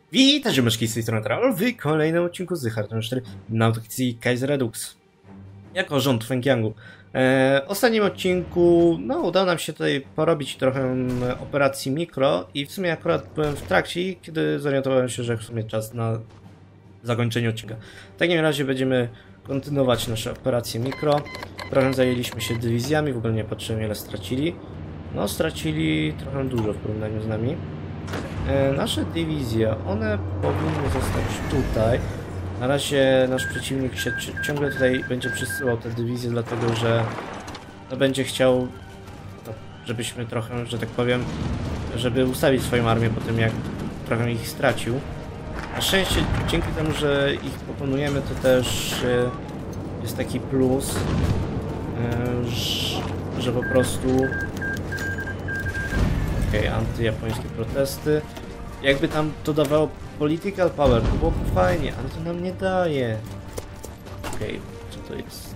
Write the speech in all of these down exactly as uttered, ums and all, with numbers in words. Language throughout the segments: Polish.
Witajcie, ziomeczki, z tej strony Travel w kolejnym odcinku z Hardline cztery na autokcji Kaiser Redux jako rząd Fengyangu. E, w ostatnim odcinku no, udało nam się tutaj porobić trochę operacji mikro i w sumie akurat byłem w trakcie, kiedy zorientowałem się, że w sumie czas na zakończenie odcinka. W takim razie będziemy kontynuować nasze operacje mikro. Trochę zajęliśmy się dywizjami, w ogóle nie patrzyłem, ile stracili. No, stracili trochę dużo w porównaniu z nami. E, nasze dywizje, one powinny zostać tutaj. Na razie nasz przeciwnik się ciągle tutaj będzie przysyłał te dywizje, dlatego że no, będzie chciał, no, żebyśmy trochę, że tak powiem, żeby ustawić swoją armię po tym, jak trochę ich stracił. Na szczęście dzięki temu, że ich pokonujemy, to też e, jest taki plus, e, że, że po prostu okej, okay, antyjapońskie protesty. Jakby tam to dawało political power, to byłoby fajnie, ale to nam nie daje. Okej, okay, co to jest?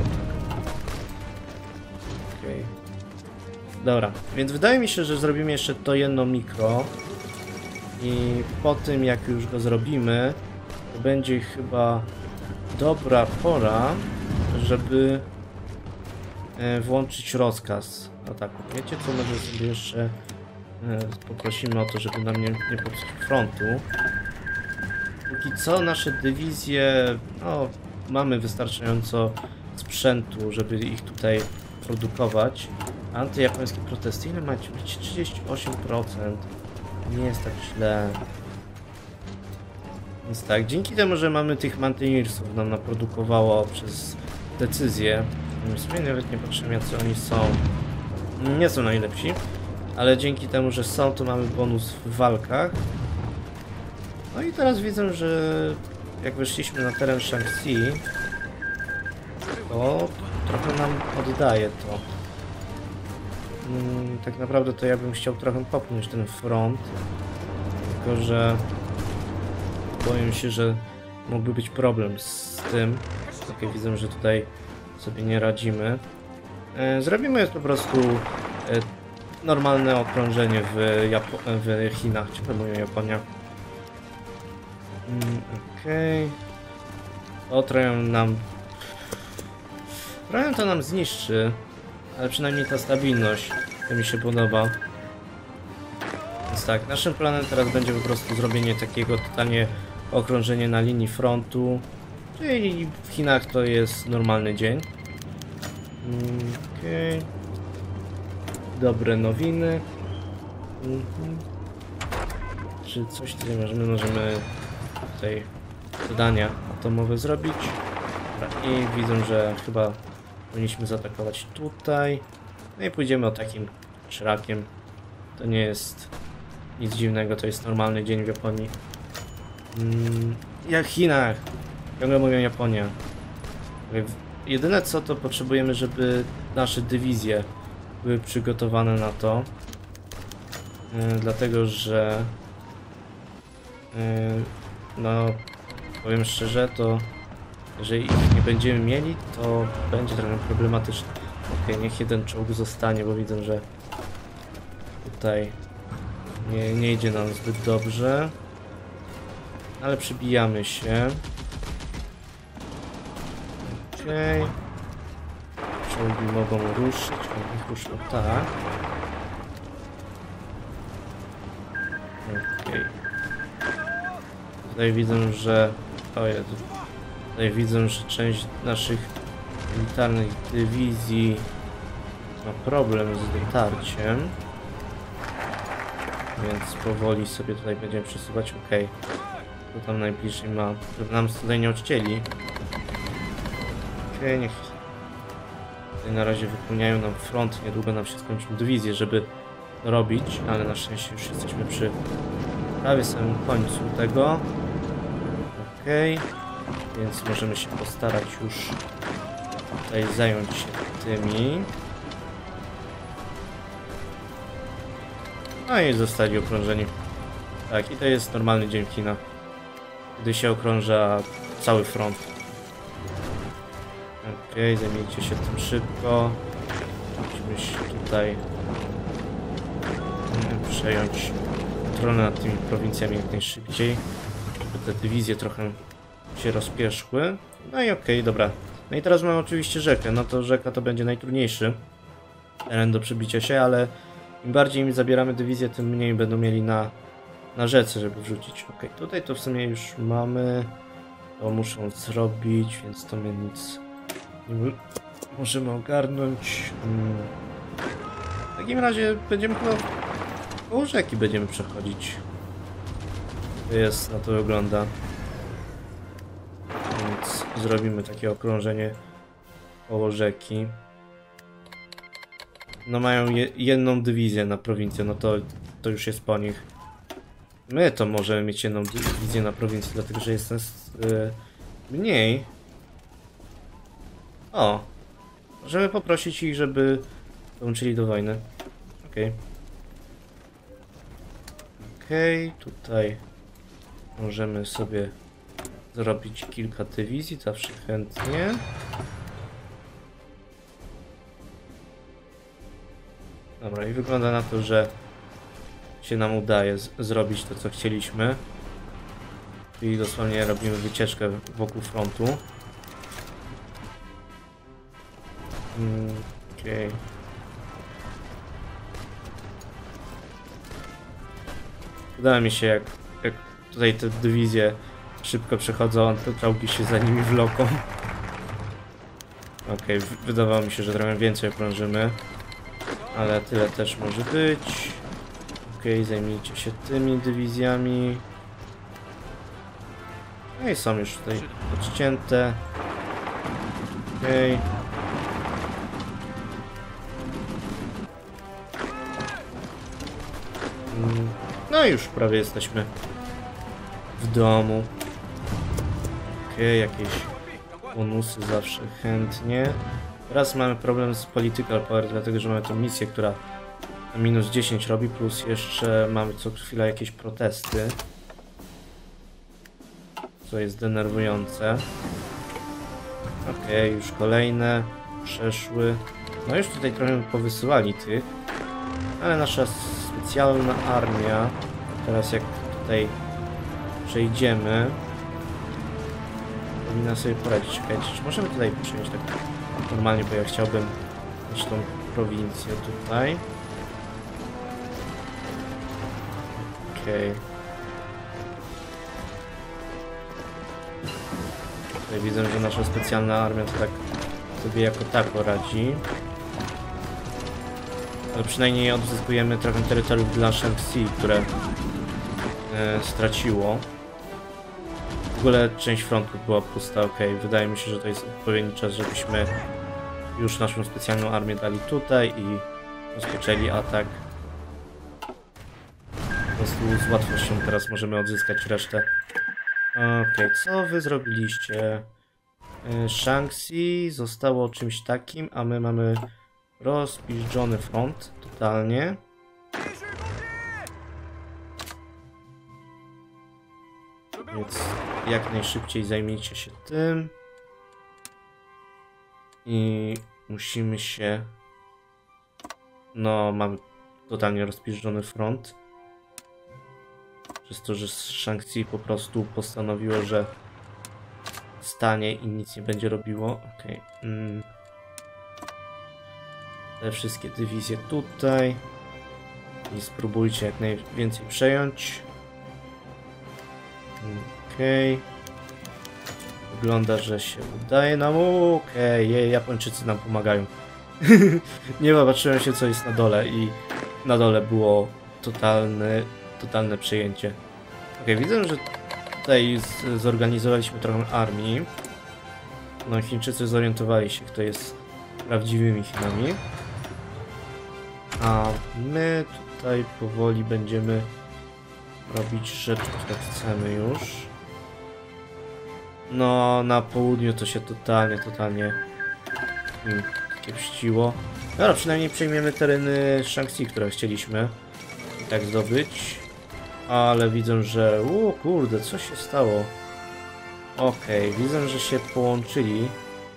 Okej. Okay. Dobra, więc wydaje mi się, że zrobimy jeszcze to jedno mikro. I po tym, jak już go zrobimy, to będzie chyba dobra pora, żeby włączyć rozkaz ataku. Wiecie co, może sobie jeszcze poprosimy o to, żeby nam nie, nie popsuć frontu. Póki co nasze dywizje, no, mamy wystarczająco sprzętu, żeby ich tutaj produkować. Antyjapońskie protesty, ile macie? Macie trzydzieści osiem procent. Nie jest tak źle. Więc tak, dzięki temu, że mamy tych Mountaineersów, nam naprodukowało przez decyzję. W sumie nawet nie patrzymy, jacy oni są. Nie są najlepsi. Ale dzięki temu, że są, to mamy bonus w walkach. No i teraz widzę, że jak weszliśmy na teren Shaanxi, to trochę nam oddaje to. Hmm, tak naprawdę to ja bym chciał trochę popchnąć ten front. Tylko że boję się, że mógłby być problem z tym. Ok, widzę, że tutaj sobie nie radzimy. E, zrobimy po prostu e, normalne okrążenie w, Japo w Chinach, czy to mówią Japonia. Mm, Okej. Okay. O, trochę nam... Trochę to nam zniszczy, ale przynajmniej ta stabilność, to mi się podoba. Więc tak, naszym planem teraz będzie po prostu zrobienie takiego totalnie okrążenia na linii frontu. Czyli w Chinach to jest normalny dzień. Mm, Okej. Okay. Dobre nowiny. Mhm. Czy coś tutaj możemy, możemy tutaj zadania atomowe zrobić. I widzę, że chyba powinniśmy zaatakować tutaj. No i pójdziemy o takim szlakiem. To nie jest nic dziwnego, to jest normalny dzień w Japonii. Mm, jak w Chinach. Ciągle mówią Japonia. Jedyne co, to potrzebujemy, żeby nasze dywizje były przygotowane na to, yy, dlatego że yy, no powiem szczerze, to jeżeli ich nie będziemy mieli, to będzie trochę problematyczne. Ok, niech jeden czołg zostanie, bo widzę, że tutaj nie, nie idzie nam zbyt dobrze, ale przybijamy się. Okej. Czołgi mogą ruszyć, niech ruszą tak. Okej. Tutaj widzę, że... O Jezu. Tutaj widzę, że część naszych militarnych dywizji ma problem z dotarciem. Więc powoli sobie tutaj będziemy przesuwać. Okej. Kto tam najbliżej ma, żeby nam tutaj nie odcięli. Okej, niech tutaj na razie wypełniają nam front, niedługo nam się skończą dywizje, żeby robić, ale na szczęście już jesteśmy przy prawie samym końcu tego. Okej, więc możemy się postarać już tutaj zająć się tymi. No i zostali okrążeni. Tak, i to jest normalny dzień w Chinach, gdy się okrąża cały front. Okej, okay, zajmijcie się tym szybko. Musimy się tutaj przejąć kontrolę nad tymi prowincjami jak najszybciej, żeby te dywizje trochę się rozpieszły. No i okej, okay, dobra. No i teraz mamy oczywiście rzekę, no to rzeka to będzie najtrudniejszy teren do przebicia się, ale im bardziej im zabieramy dywizję, tym mniej będą mieli na, na rzece, żeby wrzucić. Ok, tutaj to w sumie już mamy, to muszą zrobić, więc to my nic nie możemy ogarnąć. Hmm. W takim razie będziemy chyba koło rzeki będziemy przechodzić. To jest, na to wygląda. Więc zrobimy takie okrążenie koło rzeki. No mają je, jedną dywizję na prowincję, no to, to już jest po nich. My to możemy mieć jedną dywizję na prowincję, dlatego że jest nas yy, mniej. O! Możemy poprosić ich, żeby dołączyli do wojny. Okej. Okay. Okej, okay, tutaj możemy sobie zrobić kilka dywizji, zawsze chętnie. Dobra, i wygląda na to, że się nam udaje zrobić to, co chcieliśmy. Czyli dosłownie robimy wycieczkę wokół frontu. Mm, Okej. Okay. Udało mi się, jak, jak tutaj te dywizje szybko przechodzą, te czołgi się za nimi wloką. Okej, okay, wydawało mi się, że trochę więcej okrążymy. Ale tyle też może być. Okej, okay, zajmijcie się tymi dywizjami. No i są już tutaj odcięte. Okej. Okay. No i już prawie jesteśmy w domu. Okej, okay, jakieś bonusy zawsze chętnie. Teraz mamy problem z Political Power, dlatego że mamy tą misję, która na minus dziesięć robi, plus jeszcze mamy co chwila jakieś protesty. Co jest denerwujące. Okej, okay, już kolejne przeszły. No już tutaj trochę powysyłali tych. Ale nasza specjalna armia, teraz jak tutaj przejdziemy, powinna sobie poradzić. Czekajcie, czy możemy tutaj przejąć tak normalnie, bo ja chciałbym mieć tą prowincję tutaj. Okej. Okay. Tutaj widzę, że nasza specjalna armia to tak sobie jako tako radzi. Ale przynajmniej odzyskujemy trochę terytoriów dla Shaanxi, które e, straciło. W ogóle część frontu była pusta, ok. Wydaje mi się, że to jest odpowiedni czas, żebyśmy już naszą specjalną armię dali tutaj i rozpoczęli atak. Po prostu z łatwością teraz możemy odzyskać resztę. Ok, co wy zrobiliście? E, Shaanxi zostało czymś takim, a my mamy rozpiżdżony front totalnie. Więc jak najszybciej zajmijcie się tym. I musimy się... No, mamy totalnie rozpiżdżony front. Przez to, że Shaanxi po prostu postanowiło, że stanie i nic nie będzie robiło. Okej. Okay. Mm. Te wszystkie dywizje tutaj. I spróbujcie jak najwięcej przejąć. Okej. Okay. Wygląda, że się udaje nam. Okej, okay. Japończycy nam pomagają. Nie popatrzyłem się, co jest na dole i na dole było totalne, totalne przejęcie. Okej, okay, widzę, że tutaj zorganizowaliśmy trochę armii. No, Chińczycy zorientowali się, kto jest prawdziwymi Chinami. A my tutaj powoli będziemy robić rzeczy, które chcemy już. No, na południu to się totalnie, totalnie hmm, kiepściło. Dobra, przynajmniej przejmiemy tereny Shaanxi, które chcieliśmy i tak zdobyć. Ale widzę, że... O kurde, co się stało? Okej, okay, widzę, że się połączyli.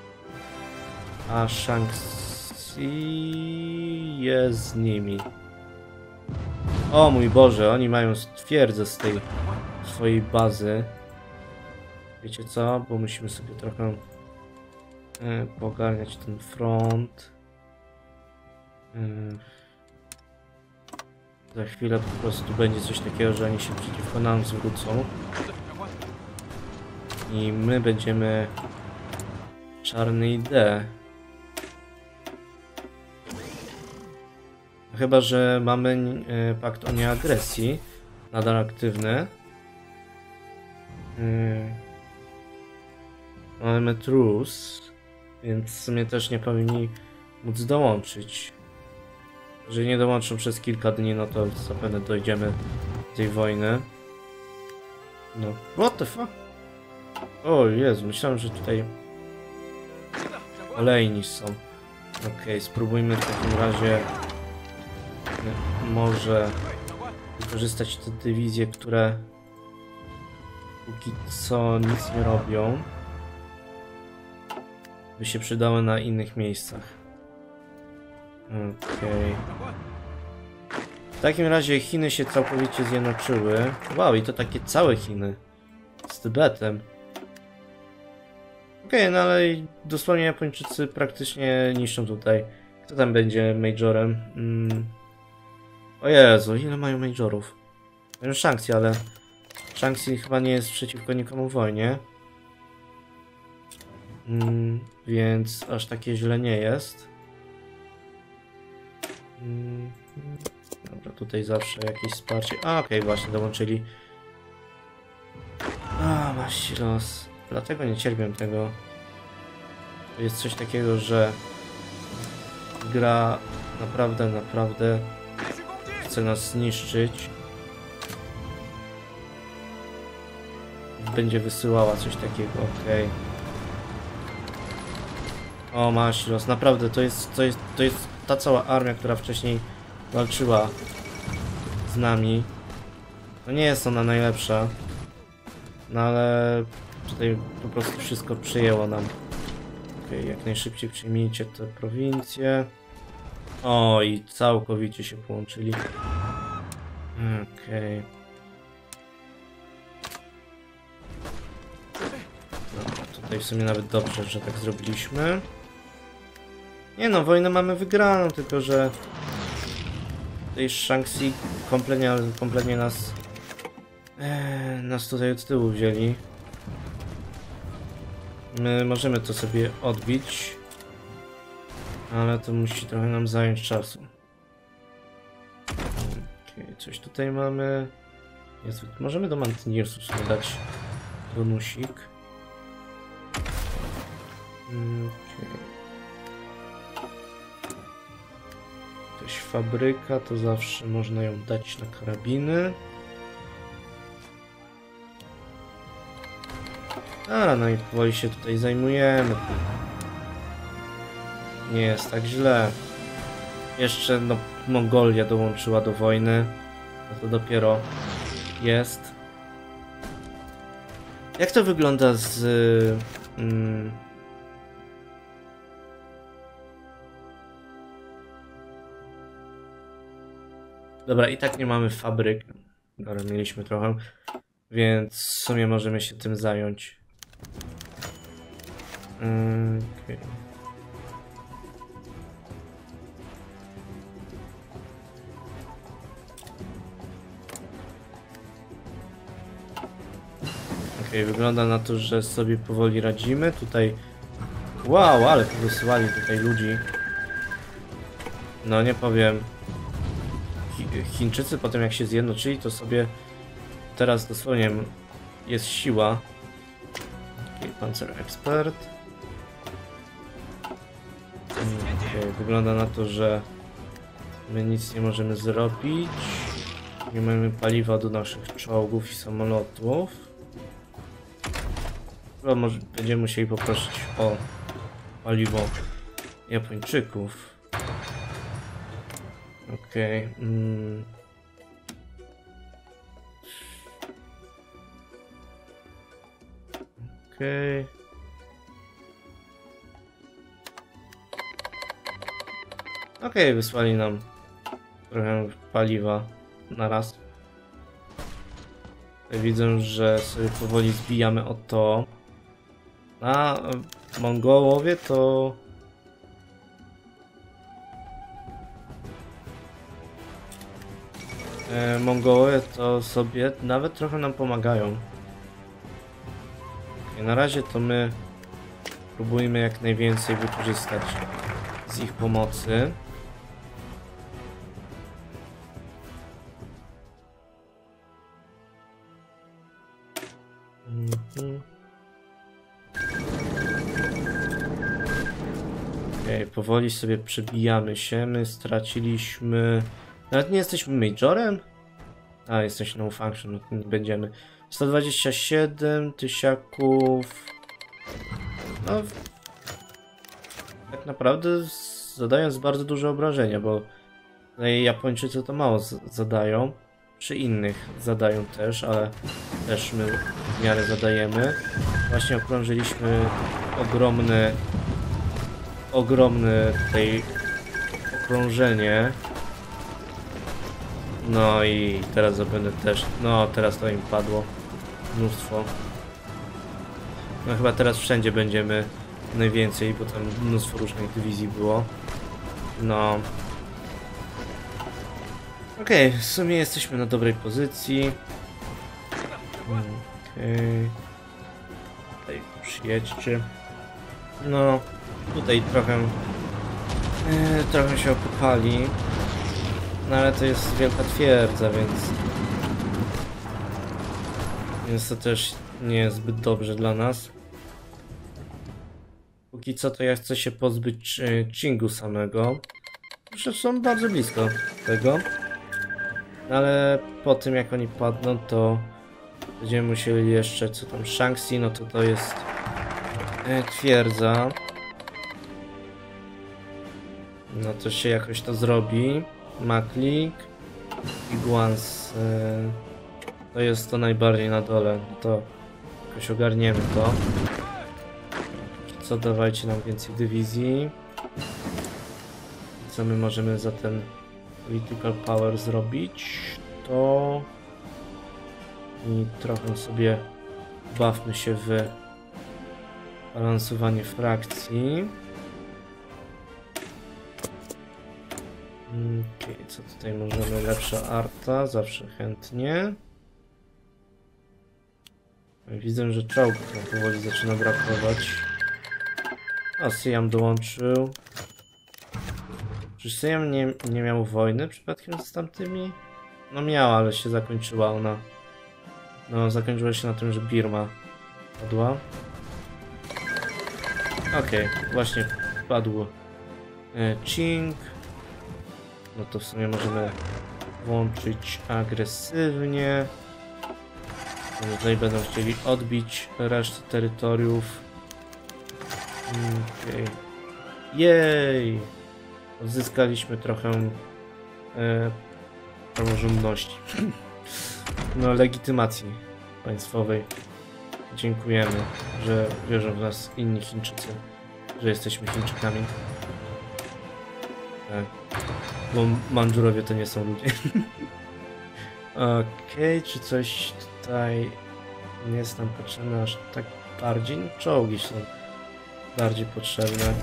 A Shaanxi jest z nimi. O mój Boże, oni mają twierdzę z tej swojej bazy. Wiecie co? Bo musimy sobie trochę e, pogarniać ten front. E, za chwilę po prostu będzie coś takiego, że oni się przeciwko nam zwrócą. I my będziemy czarny D. Chyba że mamy e, pakt o nieagresji nadal aktywny. E, mamy trus, więc w sumie też nie powinni móc dołączyć. Jeżeli nie dołączą przez kilka dni, no to zapewne dojdziemy do tej wojny. No, what the fuck? O Jezu, myślałem, że tutaj kolejni są. Okej, okay, spróbujmy w takim razie może wykorzystać te dywizje, które póki co nic nie robią. By się przydały na innych miejscach. Okej. Okay. W takim razie Chiny się całkowicie zjednoczyły. Wow, i to takie całe Chiny. Z Tybetem. Okej, okay, no ale dosłownie Japończycy praktycznie niszczą tutaj. Kto tam będzie majorem? Mm. O Jezu, ile mają majorów? Mają Shaanxi, ale Shaanxi chyba nie jest przeciwko nikomu w wojnie. Mm, więc aż takie źle nie jest. Mm, dobra, tutaj zawsze jakieś wsparcie. A, okej, okay, właśnie dołączyli. A, masz los. Dlatego nie cierpię tego. To jest coś takiego, że gra naprawdę, naprawdę chce nas zniszczyć. Będzie wysyłała coś takiego, okej. Okay. O, masz los. Naprawdę, to jest, to jest, to jest ta cała armia, która wcześniej walczyła z nami. No nie jest ona najlepsza. No ale tutaj po prostu wszystko przyjęło nam. Okej, okay, jak najszybciej przyjmijcie te prowincje. O, i całkowicie się połączyli. Okej. Okay. Dobra, tutaj w sumie nawet dobrze, że tak zrobiliśmy. Nie no, wojnę mamy wygraną, tylko że tej Shaanxi kompletnie, kompletnie nas ee, nas tutaj od tyłu wzięli. My możemy to sobie odbić, ale to musi trochę nam zająć czasu. Okay, coś tutaj mamy. Jest, możemy do Mantiniusu sobie dać bonusik. Okay. Jakaś fabryka, to zawsze można ją dać na karabiny. A, no i powoli się tutaj zajmujemy. Nie jest tak źle. Jeszcze no, Mongolia dołączyła do wojny. No to dopiero jest. Jak to wygląda z... Mm, Dobra, i tak nie mamy fabryk. Dobra, mieliśmy trochę. Więc w sumie możemy się tym zająć. Okay. Okej, wygląda na to, że sobie powoli radzimy. Tutaj... Wow, ale wysyłali tutaj ludzi. No nie powiem. Chińczycy potem jak się zjednoczyli, to sobie teraz dosłownie jest siła. Okay, Panzer Expert. Okay, wygląda na to, że my nic nie możemy zrobić. Nie mamy paliwa do naszych czołgów i samolotów. Chyba może będziemy musieli poprosić o paliwo Japończyków. Okej. Okay. Mm. Okej. Okay. Okej, okay, wysłali nam trochę paliwa. na raz. Tutaj widzę, że sobie powoli zbijamy o to. A Mongołowie to... E, Mongołowie to sobie nawet trochę nam pomagają. Okay, na razie to my próbujmy jak najwięcej wykorzystać z ich pomocy. Mhm. Okej, okay, powoli sobie przebijamy się. My straciliśmy... Nawet nie jesteśmy majorem? A, jesteśmy no function, no to nie będziemy. sto dwadzieścia siedem tysiaków... No... Tak naprawdę zadając bardzo duże obrażenia, bo tutaj Japończycy to mało zadają. Przy innych zadają też, ale też my w miarę zadajemy. Właśnie okrążyliśmy ogromny... Ogromne tutaj okrążenie. No i teraz zapewne też, no teraz to im padło mnóstwo. No chyba teraz wszędzie będziemy najwięcej, bo tam mnóstwo różnych dywizji było. No. Okej, okay, w sumie jesteśmy na dobrej pozycji. Okej. Okay. Tutaj przyjedźcie. No, tutaj trochę, yy, trochę się okopali. No ale to jest wielka twierdza, więc... Więc to też nie jest zbyt dobrze dla nas. Póki co to ja chcę się pozbyć Qingu samego. Zresztą są bardzo blisko tego. Ale po tym jak oni padną, to będziemy musieli jeszcze, co tam, Shaanxi, no to to jest e, twierdza. No to się jakoś to zrobi. Maklik i Guans. E, to jest to najbardziej na dole. To jakoś ogarniemy to. Co, dawajcie nam więcej dywizji. Co my możemy za ten political power zrobić? To... I trochę sobie bawmy się w balansowanie frakcji. Okej, okay, co tutaj możemy? Lepsza arta, zawsze chętnie. Widzę, że czołgów nam powoli zaczyna brakować. A Siam dołączył. Czy Siam nie, nie miał wojny przypadkiem z tamtymi? No miała, ale się zakończyła ona. No, zakończyła się na tym, że Birma padła. Okej, okay, właśnie padł e, Qing. No to w sumie możemy włączyć agresywnie. No tutaj będą chcieli odbić resztę terytoriów. Okej. Okay. Jej! Odzyskaliśmy trochę e, praworządności. No, legitymacji państwowej. Dziękujemy, że wierzą w nas inni Chińczycy, że jesteśmy Chińczykami. Tak. Bo Mandżurowie to nie są ludzie. Okej, okay, czy coś tutaj nie jest nam potrzebne aż tak bardziej? No, czołgi są bardziej potrzebne.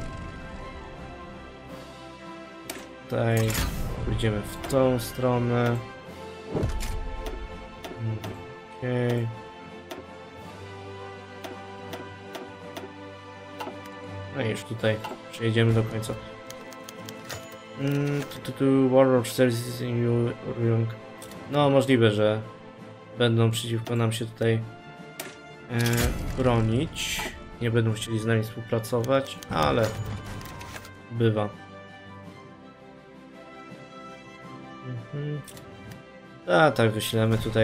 Tutaj pójdziemy w tą stronę. Okej. Okay. No i już tutaj przejedziemy do końca. Mm, tu, tu, tu Warlord Services in Ryong. No możliwe, że będą przeciwko nam się tutaj e, bronić. Nie będą chcieli z nami współpracować, ale bywa. Mhm. A tak, wyślemy tutaj,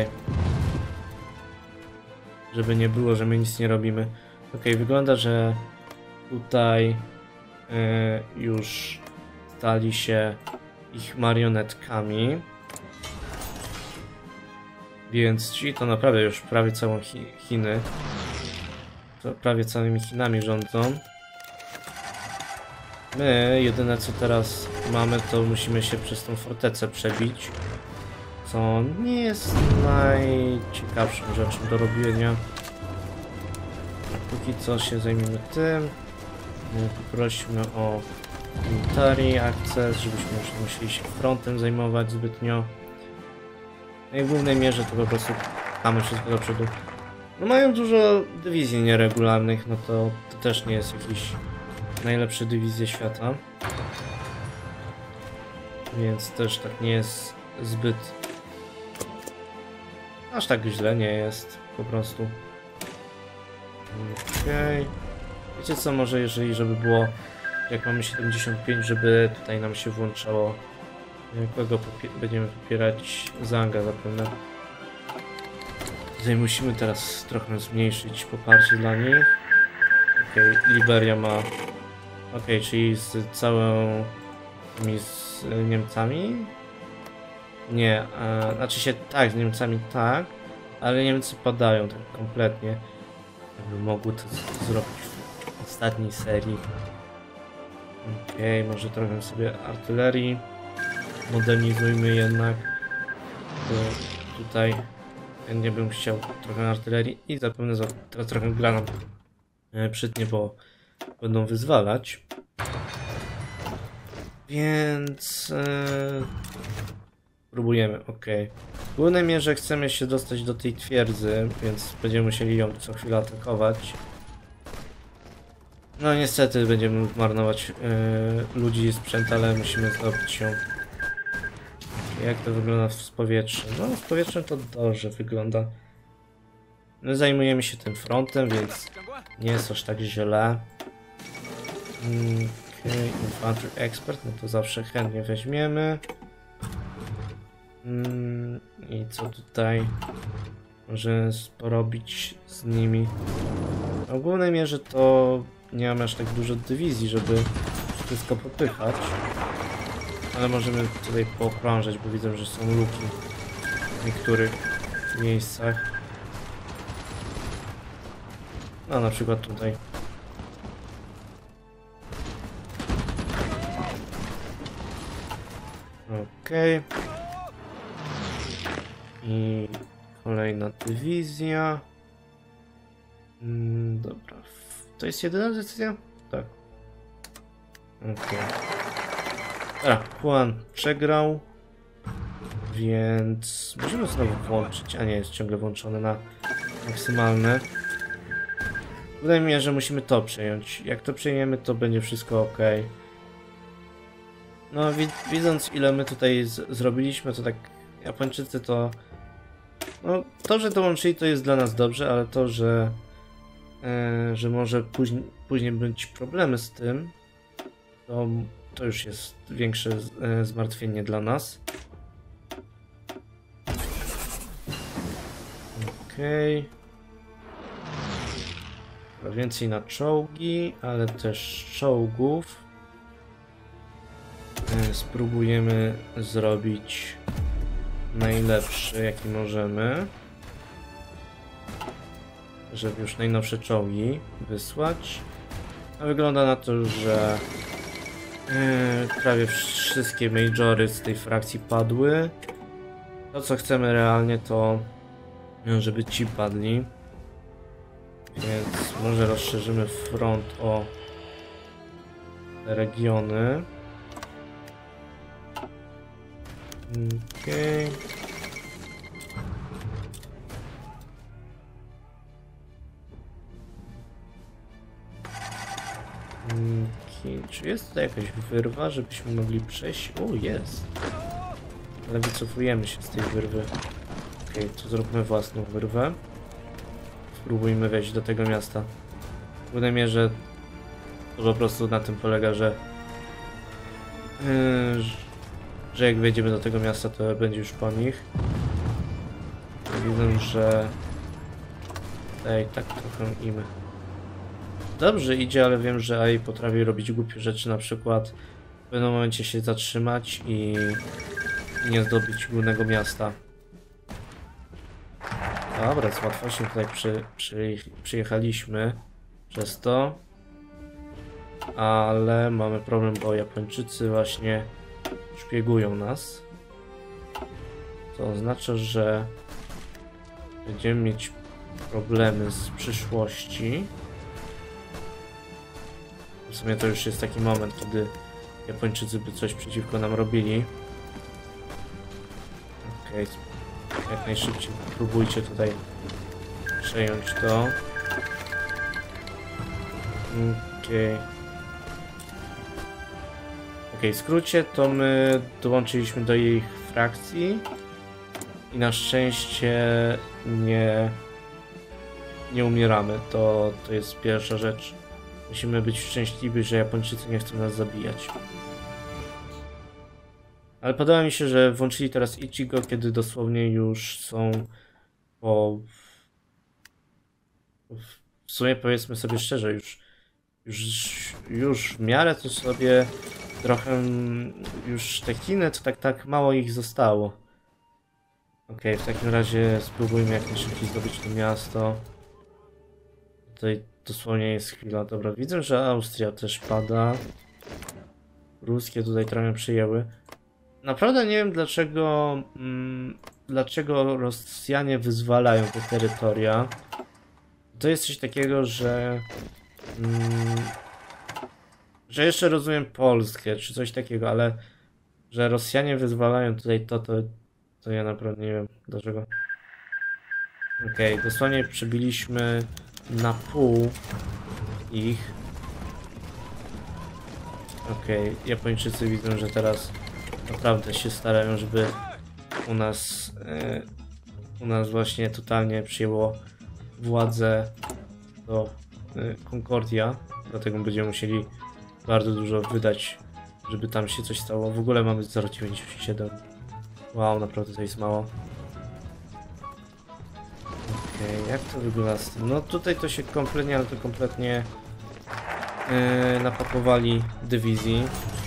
żeby nie było, że my nic nie robimy. Ok, wygląda, że tutaj e, już stali się ich marionetkami. Więc ci to naprawdę już prawie całą Chi Chiny, to prawie całymi Chinami rządzą. My jedyne co teraz mamy, to musimy się przez tą fortecę przebić. co nie jest najciekawszą rzeczą do robienia. Póki co się zajmiemy tym. Poprosimy o military access, żebyśmy już nie musieli się frontem zajmować zbytnio. No i w głównej mierze to po prostu mamy wszystko do przodu. No mają dużo dywizji nieregularnych, no to, to też nie jest jakiś najlepszy dywizje świata. Więc też tak nie jest zbyt... Aż tak źle nie jest, po prostu. Okej. Okay. Wiecie co, może jeżeli, żeby było, jak mamy siedemdziesiąt pięć, żeby tutaj nam się włączało, kogo popie będziemy popierać, Zanga zapewne. Tutaj musimy teraz trochę zmniejszyć poparcie dla nich. Okej, okay, Liberia ma... Okej, okay, czyli z całą... z Niemcami? Nie, a, znaczy się tak, z Niemcami tak, ale Niemcy padają tak kompletnie. Jakby mogły to zrobić w ostatniej serii. Okej, okay, może trochę sobie artylerii modernizujmy jednak. Bo tutaj nie bym chciał trochę artylerii i zapewne za, teraz trochę granat przytnie, bo będą wyzwalać. Więc yy, próbujemy, ok. W głównej mierze chcemy się dostać do tej twierdzy, więc będziemy musieli ją co chwilę atakować. No niestety będziemy marnować yy, ludzi i sprzęt, ale musimy zdobyć ją. Jak to wygląda z powietrzem? No z powietrzem to dobrze wygląda. My zajmujemy się tym frontem, więc nie jest aż tak źle. Hmm. Okay, Infantry Expert, no to zawsze chętnie weźmiemy. Mm, I co tutaj możemy porobić z nimi? W głównej mierze to nie mamy aż tak dużo dywizji, żeby wszystko popychać. Ale możemy tutaj pookrążać, bo widzę, że są luki w niektórych miejscach. No na przykład tutaj. Okej. Okay. I kolejna dywizja. Mm, dobra. To jest jedyna decyzja? Tak. Okej. Okay. A, Juan przegrał. Więc możemy znowu włączyć. A nie, jest ciągle włączone na maksymalne. Wydaje mi się, że musimy to przejąć. Jak to przejmiemy, to będzie wszystko ok. No, wid widząc ile my tutaj z zrobiliśmy, to tak Japończycy to... No, to, że dołączyli, to jest dla nas dobrze, ale to, że... E, że może później, później być problemy z tym, to, to już jest większe e, zmartwienie dla nas. Okej. Okay. Więcej na czołgi, ale też czołgów. Spróbujemy zrobić najlepszy, jaki możemy, żeby już najnowsze czołgi wysłać. A wygląda na to, że yy, prawie wszystkie majory z tej frakcji padły. To co chcemy realnie to, żeby ci padli. Więc może rozszerzymy front o te regiony. Okej. Okay. Okay. Czy jest tutaj jakaś wyrwa, żebyśmy mogli przejść? O, jest. Ale wycofujemy się z tej wyrwy. Okej, okay, to zróbmy własną wyrwę. Spróbujmy wejść do tego miasta. W głównej mierze to po prostu na tym polega, że yy, że jak wejdziemy do tego miasta, to będzie już po nich. Widzę, że tutaj tak trochę im dobrze idzie, ale wiem, że A I potrafi robić głupie rzeczy, na przykład w pewnym momencie się zatrzymać i nie zdobyć głównego miasta. Dobra, z łatwością tutaj przy, przy, przyjechaliśmy przez to, ale mamy problem, bo Japończycy właśnie szpiegują nas. to oznacza, że będziemy mieć problemy z przyszłości. W sumie to już jest taki moment, kiedy Japończycy by coś przeciwko nam robili. Okej, okay. Jak najszybciej próbujcie tutaj przejąć to. Okej. Okay. Okej, okay, w skrócie to my dołączyliśmy do ich frakcji i na szczęście nie, nie umieramy. To, to jest pierwsza rzecz. Musimy być szczęśliwi, że Japończycy nie chcą nas zabijać. Ale podoba mi się, że włączyli teraz Ichigo, kiedy dosłownie już są po... W sumie powiedzmy sobie szczerze, już, już, już w miarę to sobie trochę... Już te Chiny, to tak, tak mało ich zostało. Okej, okay, w takim razie spróbujmy jak najszybciej zdobyć to miasto. Tutaj dosłownie jest chwila. Dobra, widzę, że Austria też pada. Ruskie tutaj trochę przyjęły. Naprawdę nie wiem dlaczego... Mm, dlaczego Rosjanie wyzwalają te terytoria. To jest coś takiego, że... Mm, że jeszcze rozumiem Polskę, czy coś takiego, ale... Że Rosjanie wyzwalają tutaj to, to... To ja naprawdę nie wiem dlaczego. Okej, okay, dosłownie przebiliśmy na pół ich. Okej, okay, Japończycy widzą, że teraz naprawdę się starają, żeby u nas e, u nas właśnie totalnie przyjęło władzę do e, Concordia. Dlatego będziemy musieli bardzo dużo wydać, żeby tam się coś stało. W ogóle mamy zero przecinek dziewięćdziesiąt siedem. Wow, naprawdę to jest mało. Okej, okay, jak to wygląda z tym? No tutaj to się kompletnie, ale to kompletnie yy, napakowali dywizji.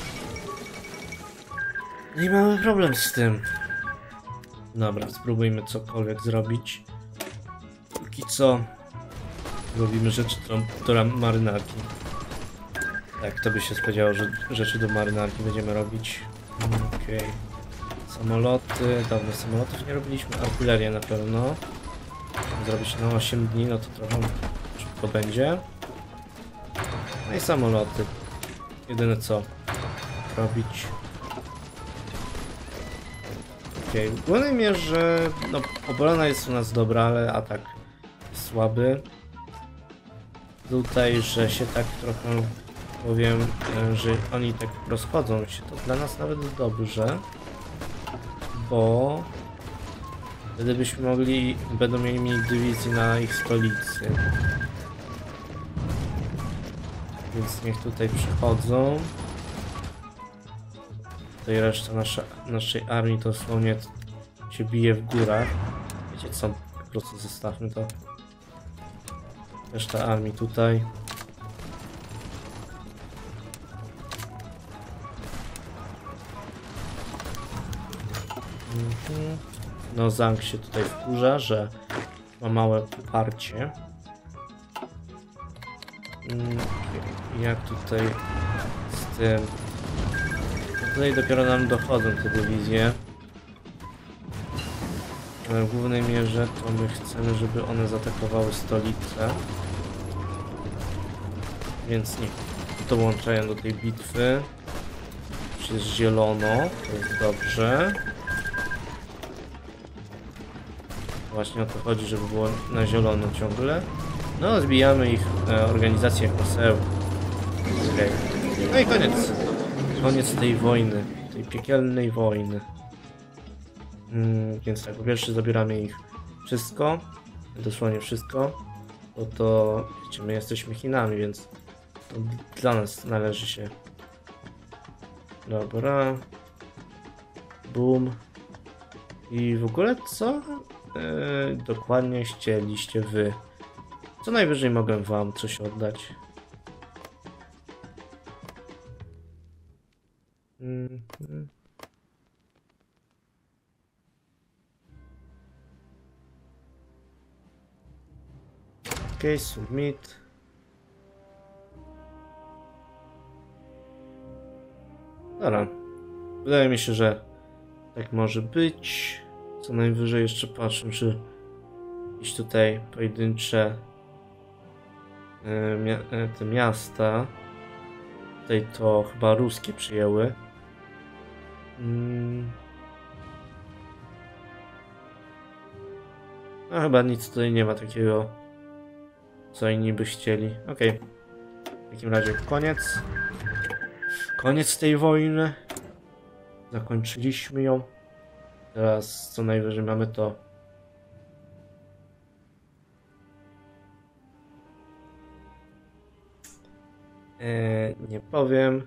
Nie mamy problem z tym. Dobra, spróbujmy cokolwiek zrobić. Póki co robimy rzeczy do, do marynarki. Tak, to by się spodziewało, że rzeczy do marynarki będziemy robić. Okej. Okay. Samoloty, dawno samolotów nie robiliśmy, artylerię na pewno. Zrobić na osiem dni, no to trochę szybko będzie. No i samoloty. Jedyne co robić. Okej, okay. W głównej mierze no, obrona jest u nas dobra, ale atak słaby. Tutaj, że się tak trochę powiem, że oni tak rozchodzą się, to dla nas nawet dobrze. Bo wtedy byśmy mogli, będą mieli dywizję na ich stolicy. Więc niech tutaj przychodzą. Tutaj reszta nasza, naszej armii to dosłownie się bije w górach. Wiecie co, po prostu zostawmy to. Reszta armii tutaj. Mhm. No Zhang się tutaj wkurza, że ma małe poparcie. Jak tutaj z tym... Tutaj dopiero nam dochodzą te dywizje. Ale w głównej mierze to my chcemy, żeby one zaatakowały stolicę. Więc niech dołączają do tej bitwy. Już jest zielono, to jest dobrze. Właśnie o to chodzi, żeby było na zielono ciągle. No, zbijamy ich e, organizację Koseł. Okay. No i koniec. Koniec tej wojny. Tej piekielnej wojny. Mm, więc tak, po pierwsze zabieramy ich wszystko. Dosłownie wszystko. Bo to, wiecie, my jesteśmy Chinami, więc to dla nas należy się. Dobra. Boom. I w ogóle co? Yy, dokładnie chcieliście wy. Co najwyżej mogę wam coś oddać. Mm -hmm. Ok, submit. Dobra. Wydaje mi się, że tak może być. Co najwyżej jeszcze patrzę, czy jakieś tutaj pojedyncze e, mia e, te miasta. Tutaj to chyba ruskie przyjęły. Mm. No chyba nic tutaj nie ma takiego, co inni by chcieli. Okej. Okay. W takim razie koniec. Koniec tej wojny. Zakończyliśmy ją. Teraz co najwyżej mamy to. Eee, nie powiem.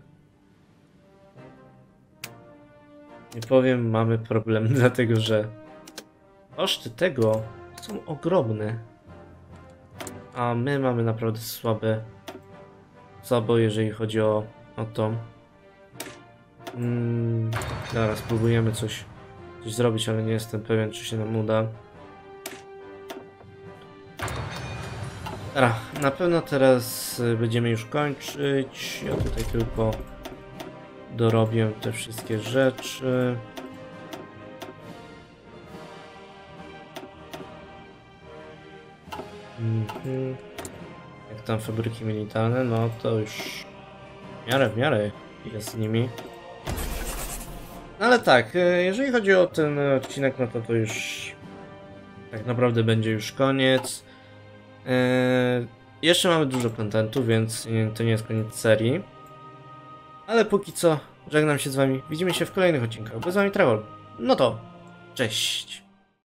Nie powiem, mamy problem, dlatego że koszty tego są ogromne. A my mamy naprawdę słabe słabo, jeżeli chodzi o, o to. Mm, zaraz spróbujemy coś, coś zrobić, ale nie jestem pewien, czy się nam uda. Dobra, na pewno teraz będziemy już kończyć. Ja tutaj tylko dorobię te wszystkie rzeczy. Mhm. Jak tam fabryki militarne, no to już w miarę, w miarę jest z nimi. No ale tak, jeżeli chodzi o ten odcinek, no to to już tak naprawdę będzie już koniec. Eee, jeszcze mamy dużo kontentu, więc to nie jest koniec serii. Ale póki co żegnam się z wami. Widzimy się w kolejnych odcinkach. Bo z wami Trevor. No to cześć.